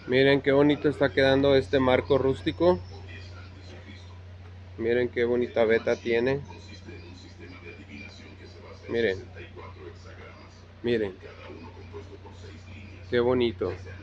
Miren qué bonito está quedando este marco rústico. Miren qué bonita veta tiene. Miren, miren, qué bonito.